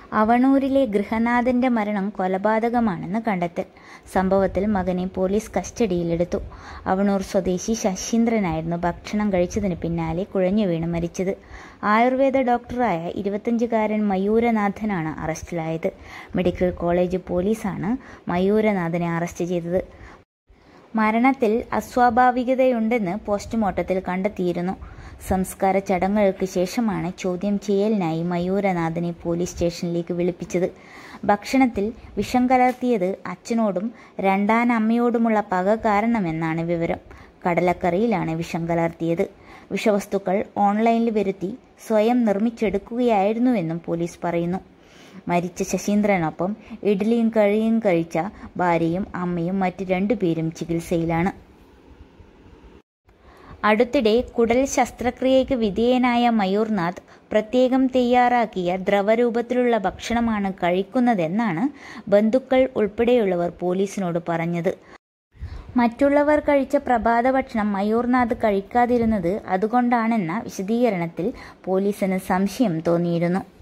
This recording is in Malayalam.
അവണൂരിലെ ഗൃഹനാഥന്റെ മരണം കൊലപാതകമാണെന്ന് കണ്ടെത്തൽ. സംഭവത്തിൽ മകനെ പോലീസ് കസ്റ്റഡിയിലെടുത്തു. അവണൂർ സ്വദേശി ശശീന്ദ്രനായിരുന്നു ഭക്ഷണം കഴിച്ചതിന് പിന്നാലെ കുഴഞ്ഞു വീണ് മരിച്ചത്. ആയുർവേദ ഡോക്ടറായ 25-കാരൻ മയൂരനാഥനാണ് അറസ്റ്റിലായത്. മെഡിക്കൽ കോളേജ് പോലീസാണ് മയൂരനാഥനെ അറസ്റ്റ് ചെയ്തത്. മരണത്തിൽ അസ്വാഭാവികതയുണ്ടെന്ന് പോസ്റ്റ്മോർട്ടത്തിൽ കണ്ടെത്തിയിരുന്നു. സംസ്കാര ചടങ്ങുകൾക്ക് ശേഷമാണ് ചോദ്യം ചെയ്യലിനായി മയൂരനാഥനെ പോലീസ് സ്റ്റേഷനിലേക്ക് വിളിപ്പിച്ചത്. ഭക്ഷണത്തിൽ വിഷം കലർത്തിയത് അച്ഛനോടും രണ്ടാനമ്മയോടുമുള്ള പക കാരണമെന്നാണ് വിവരം. കടലക്കറിയിലാണ് വിഷം കലർത്തിയത്. വിഷവസ്തുക്കൾ ഓൺലൈനിൽ വരുത്തി സ്വയം നിർമ്മിച്ചെടുക്കുകയായിരുന്നുവെന്നും പോലീസ് പറയുന്നു. മരിച്ച ശശീന്ദ്രനൊപ്പം ഇഡ്ഡലിയും കറിയും കഴിച്ച ഭാര്യയും അമ്മയും മറ്റ് 2 പേരും ചികിത്സയിലാണ്. അടുത്തിടെ കുടൽ ശസ്ത്രക്രിയയ്ക്ക് വിധേയനായ മയൂർനാഥ് പ്രത്യേകം തയ്യാറാക്കിയ ദ്രവരൂപത്തിലുള്ള ഭക്ഷണമാണ് കഴിക്കുന്നതെന്നാണ് ബന്ധുക്കൾ ഉൾപ്പെടെയുള്ളവർ പോലീസിനോട് പറഞ്ഞത്. മറ്റുള്ളവർ കഴിച്ച പ്രഭാത ഭക്ഷണം മയൂർനാഥ് കഴിക്കാതിരുന്നത് അതുകൊണ്ടാണെന്ന വിശദീകരണത്തിൽ പോലീസിന് സംശയം തോന്നിയിരുന്നു.